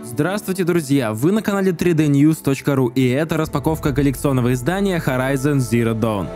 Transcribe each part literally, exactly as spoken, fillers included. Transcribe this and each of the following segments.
Здравствуйте, друзья! Вы на канале три дэ ньюс точка ру, и это распаковка коллекционного издания Horizon Zero Dawn.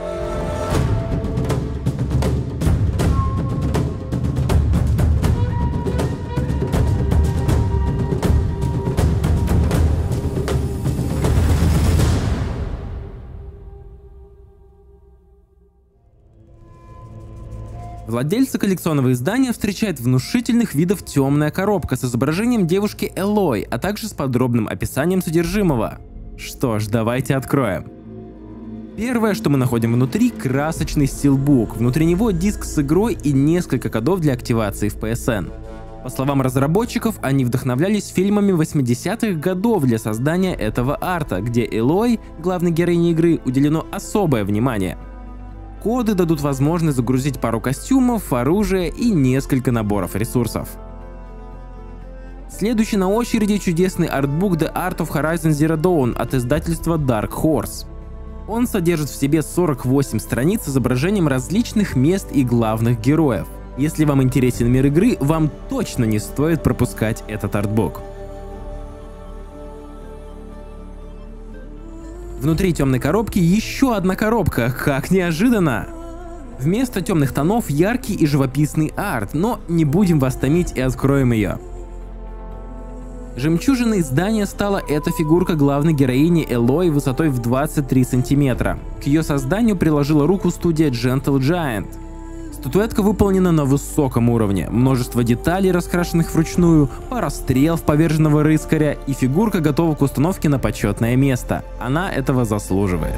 Владельцы коллекционного издания встречают внушительных видов темная коробка с изображением девушки Элой, а также с подробным описанием содержимого. Что ж, давайте откроем. Первое, что мы находим внутри, красочный стилбук. Внутри него диск с игрой и несколько кодов для активации в пи эс эн. По словам разработчиков, они вдохновлялись фильмами восьмидесятых годов для создания этого арта, где Элой, главной героине игры, уделено особое внимание. Коды дадут возможность загрузить пару костюмов, оружие и несколько наборов ресурсов. Следующий на очереди чудесный артбук The Art of Horizon Zero Dawn от издательства Dark Horse. Он содержит в себе сорок восемь страниц с изображением различных мест и главных героев. Если вам интересен мир игры, вам точно не стоит пропускать этот артбук. Внутри темной коробки еще одна коробка, как неожиданно! Вместо темных тонов яркий и живописный арт, но не будем вас томить и откроем ее. Жемчужиной издания стала эта фигурка главной героини Элой высотой в двадцать три сантиметра. К ее созданию приложила руку студия Gentle Giant. Статуэтка выполнена на высоком уровне, множество деталей, раскрашенных вручную, пара стрел в поверженного рыцаря, и фигурка готова к установке на почетное место. Она этого заслуживает.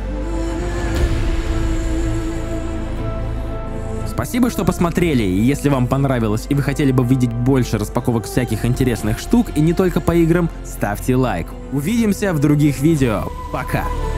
Спасибо, что посмотрели, и если вам понравилось и вы хотели бы видеть больше распаковок всяких интересных штук и не только по играм, ставьте лайк. Увидимся в других видео. Пока!